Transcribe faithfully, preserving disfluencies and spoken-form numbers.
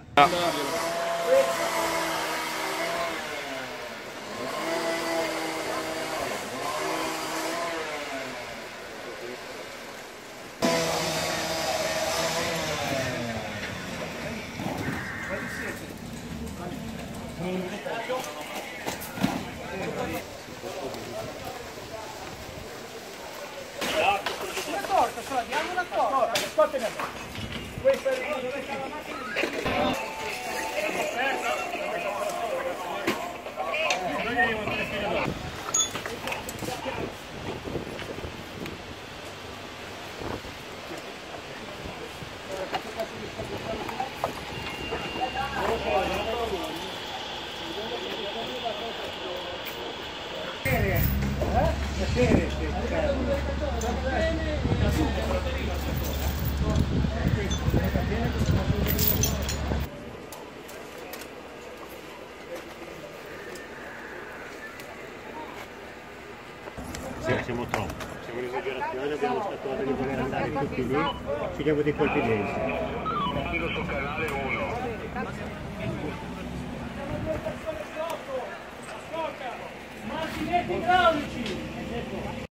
Una corta, solo diamo una corta, le scorte ne abbiamo. Questa è la macchina. Sì, siamo troppo, siamo un'esagerazione, abbiamo aspettato di voler andare tutti lì, ci diamo dei colpi denti. Pilota canale uno. Martinetti idraulici!